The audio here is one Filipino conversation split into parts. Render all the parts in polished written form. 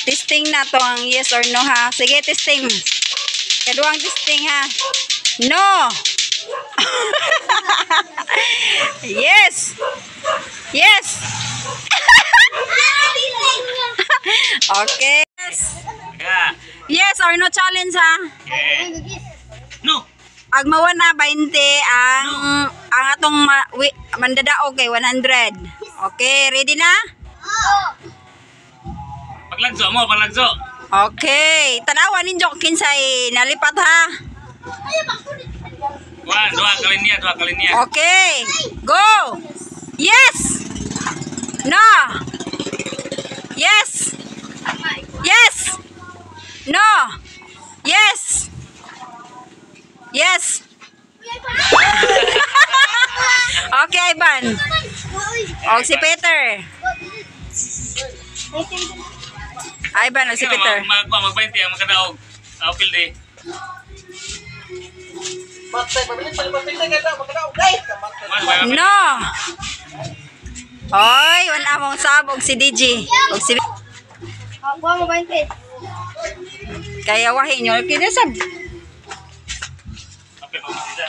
Testing na to ang yes or no ha. Sige, testing. Kaduang testing ha. No. Yes. Yes. Okay. Yes or no challenge ha. No. Agmawa na 20 ang atong mandadaog kay 100. Okay, ready na? Paglagso mo, paglagso. Okay, tanawa ninyo kinsay nalipat ha. Dua kali niya. Okay, go. Yes. No. Yes. Yes. No. Yes. Yes. Okay, Ivan. O si Peter. Ivan o si Peter. Mag-20 ang makadaog. Apil di. No. Oy, wala mong sabog si DJ. O si Kuha mo 20. kaya wahin nyo. Kinasab. Apil mo masida.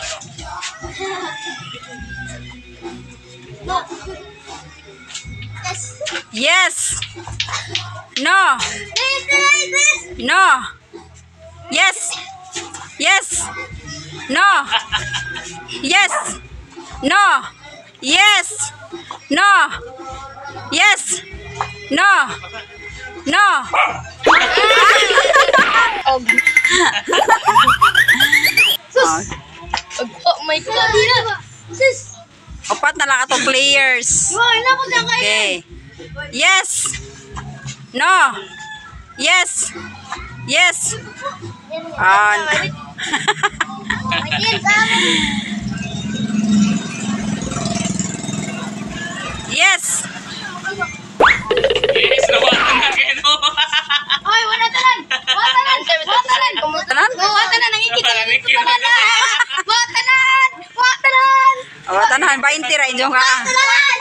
Yes. No. No. Yes. Yes. No. Yes. No. Yes. No. Yes. No. No. Oh my God. Sis. Opat na lang atong players. Okay. Yes. No. Yes. Yes. Yes. Yes, nawatan na kayo. Oy, wala tanan. Watanan. Tanan? Watanan ang ikit. Ikit. Watanan. O, tanahan, 20 ra inyong ka.